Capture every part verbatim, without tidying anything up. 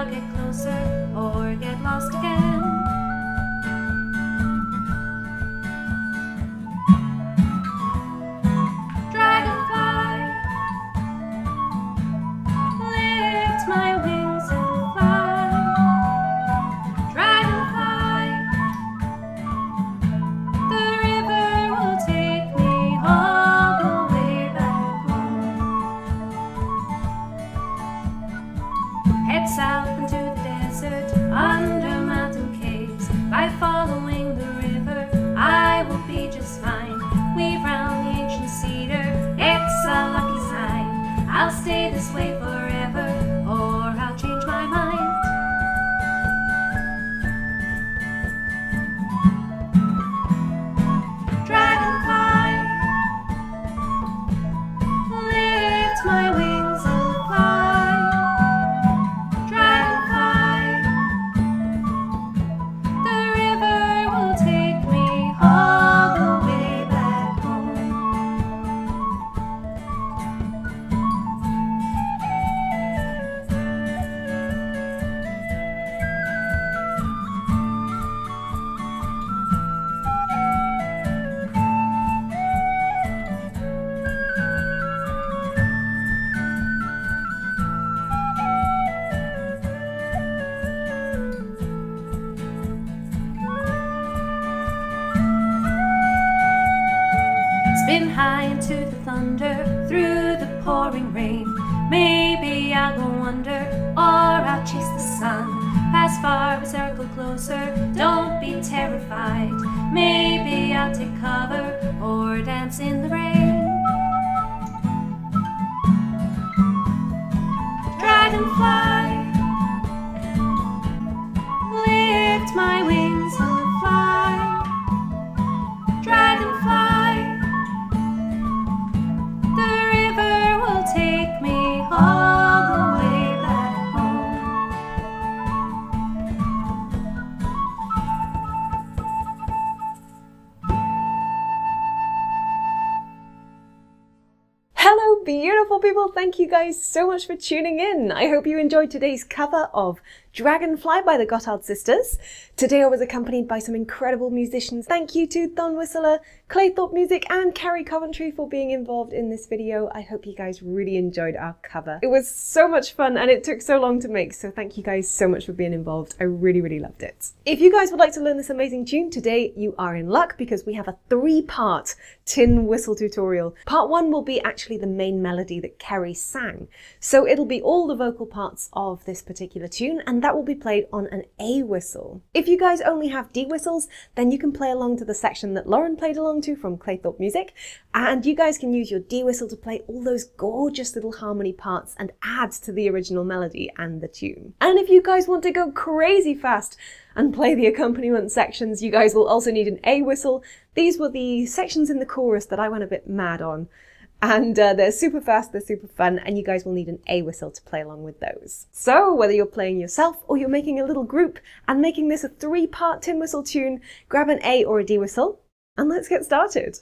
I'll get closer or get lost again. Dragonfly, lift my wings and fly. Dragonfly, the river will take me all the way back home. Head south into the desert, under mountain caves. By following the river, I will be just fine. Weave round the ancient cedar, it's a lucky sign. I'll stay this way forever, or I'll change my mind. Dragonfly, lift my wings and fly. Dragonfly, the river will take me all the way back home. Spin high into the thunder, through the pouring rain. Maybe I'll go under, or I'll chase the sun. Pass far, but circle closer, don't be terrified. Maybe I'll take cover, or dance in the rain. Dragonfly, lift my wings and fly. Dragonfly, the river will take me all the way back home. Hello beautiful people, thank you guys so much for tuning in. I hope you enjoyed today's cover of Dragonfly by the Gothard Sisters. Today I was accompanied by some incredible musicians. Thank you to ThonWhistler, ClaythorpeMusic and Kerry Coventry for being involved in this video. I hope you guys really enjoyed our cover. It was so much fun and it took so long to make, so thank you guys so much for being involved. I really, really loved it. If you guys would like to learn this amazing tune, today you are in luck because we have a three-part tin whistle tutorial. Part one will be actually the main melody that Kerry sang. So it'll be all the vocal parts of this particular tune and that will be played on an A whistle. If you guys only have D whistles, then you can play along to the section that Lauren played along to from ClaythorpeMusic, and you guys can use your D whistle to play all those gorgeous little harmony parts and add to the original melody and the tune. And if you guys want to go crazy fast and play the accompaniment sections, you guys will also need an A whistle. These were the sections in the chorus that I went a bit mad on. And uh, they're super fast, they're super fun, and you guys will need an A whistle to play along with those. So whether you're playing yourself or you're making a little group and making this a three-part tin whistle tune, grab an A or a D whistle and let's get started.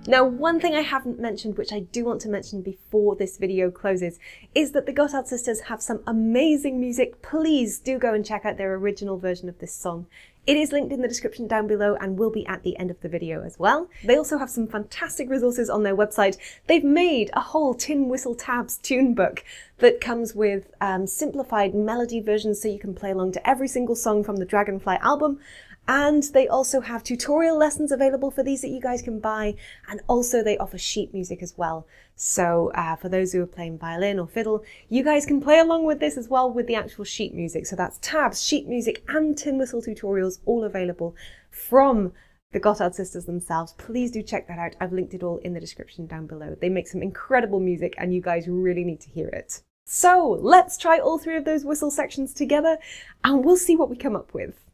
Now, one thing I haven't mentioned, which I do want to mention before this video closes, is that the Gothard Sisters have some amazing music. Please do go and check out their original version of this song. It is linked in the description down below and will be at the end of the video as well. They also have some fantastic resources on their website. They've made a whole Tin Whistle Tabs tune book that comes with um, simplified melody versions so you can play along to every single song from the Dragonfly album. And they also have tutorial lessons available for these that you guys can buy, and also they offer sheet music as well. So uh, for those who are playing violin or fiddle, you guys can play along with this as well with the actual sheet music. So that's tabs, sheet music and tin whistle tutorials all available from the Gothard Sisters themselves. Please do check that out. I've linked it all in the description down below. They make some incredible music and you guys really need to hear it. So let's try all three of those whistle sections together and we'll see what we come up with.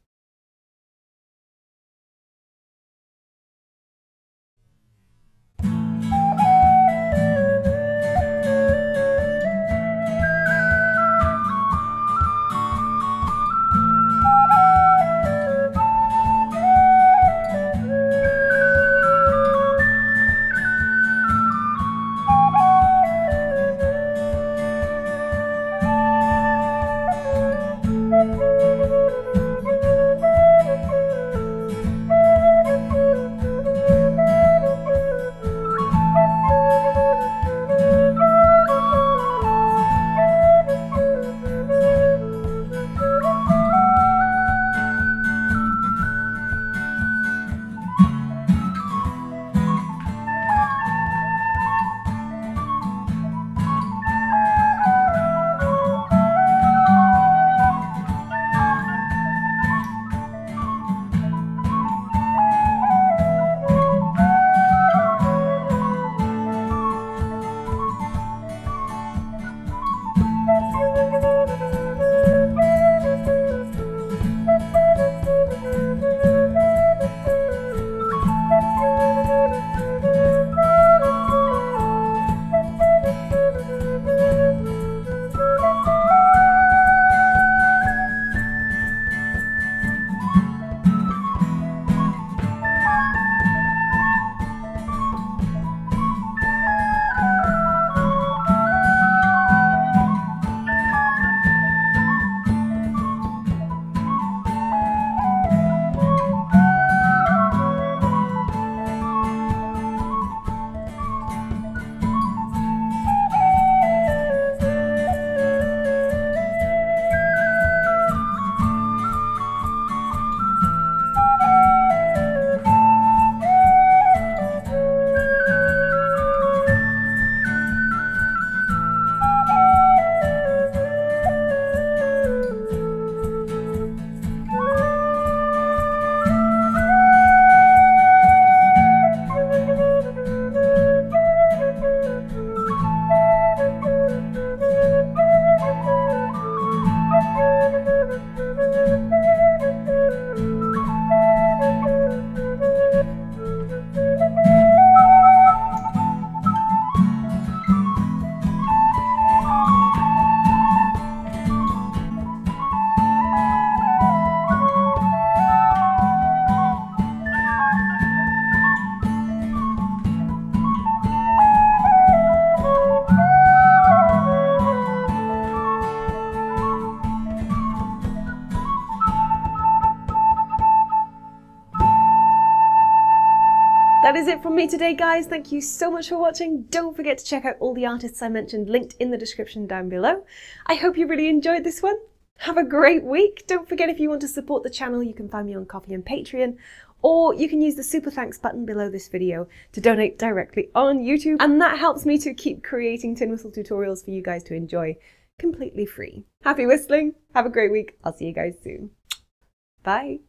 That is it from me today, guys. Thank you so much for watching. Don't forget to check out all the artists I mentioned linked in the description down below. I hope you really enjoyed this one. Have a great week. Don't forget, if you want to support the channel, you can find me on Ko-fi and Patreon, or you can use the super thanks button below this video to donate directly on YouTube, and that helps me to keep creating tin whistle tutorials for you guys to enjoy completely free. Happy whistling, have a great week. I'll see you guys soon. Bye.